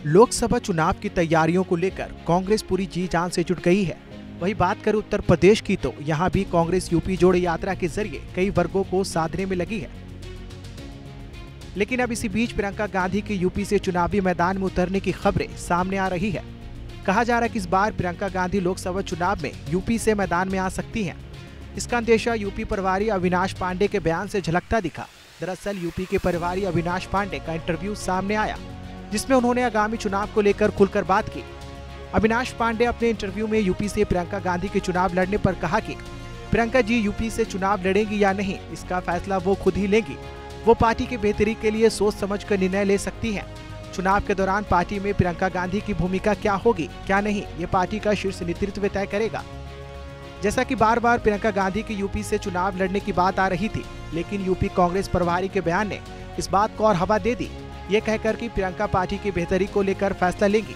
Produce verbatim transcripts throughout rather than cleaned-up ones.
लोकसभा चुनाव की तैयारियों को लेकर कांग्रेस पूरी जी जान से जुट गई है। वही बात करें उत्तर प्रदेश की तो यहां भी कांग्रेस यूपी जोड़ो यात्रा के जरिए कई वर्गों को साधने में लगी है। लेकिन अब इसी बीच प्रियंका गांधी के यूपी से चुनावी मैदान में उतरने की खबरें सामने आ रही है। कहा जा रहा है कि इस बार प्रियंका गांधी लोकसभा चुनाव में यूपी से मैदान में आ सकती हैं। इसका अंदेशा यूपी प्रभारी अविनाश पांडे के बयान से झलकता दिखा। दरअसल यूपी के प्रभारी अविनाश पांडे का इंटरव्यू सामने आया, जिसमें उन्होंने आगामी चुनाव को लेकर खुलकर बात की। अविनाश पांडे अपने इंटरव्यू में यूपी से प्रियंका गांधी के चुनाव लड़ने पर कहा कि प्रियंका जी यूपी से चुनाव लड़ेंगी या नहीं, इसका फैसला वो खुद ही लेंगी। वो पार्टी के बेहतरी के लिए सोच समझ कर निर्णय ले सकती हैं। चुनाव के दौरान पार्टी में प्रियंका गांधी की भूमिका क्या होगी क्या नहीं, ये पार्टी का शीर्ष नेतृत्व तय करेगा। जैसा कि बार बार प्रियंका गांधी के यूपी से चुनाव लड़ने की बात आ रही थी, लेकिन यूपी कांग्रेस प्रभारी के बयान ने इस बात को और हवा दे दी, ये कहकर कि प्रियंका पार्टी की बेहतरी को लेकर फैसला लेंगी।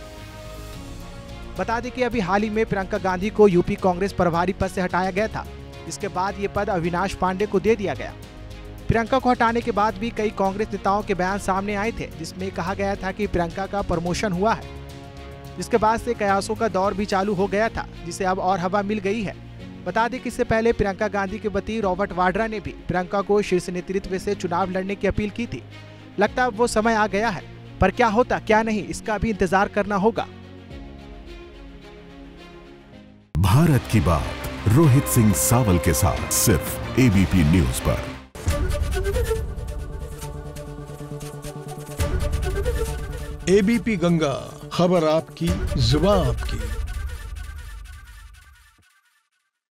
बता दें कि अभी हाल ही में प्रियंका गांधी को यूपी कांग्रेस प्रभारी पद से हटाया गया था। इसके बाद ये पद अविनाश पांडे को दे दिया गया। प्रियंका को हटाने के बाद भी कई कांग्रेस नेताओं के बयान सामने आए थे, जिसमें कहा गया था कि प्रियंका का प्रमोशन हुआ है, जिसके बाद से कयासों का दौर भी चालू हो गया था, जिसे अब और हवा मिल गई है। बता दें कि इससे पहले प्रियंका गांधी के पति रॉबर्ट वाड्रा ने भी प्रियंका को शीर्ष नेतृत्व से चुनाव लड़ने की अपील की थी। लगता है वो समय आ गया है, पर क्या होता क्या नहीं, इसका भी इंतजार करना होगा। भारत की बात रोहित सिंह सावल के साथ सिर्फ एबीपी न्यूज पर। एबीपी गंगा, खबर आपकी, जुबान आपकी।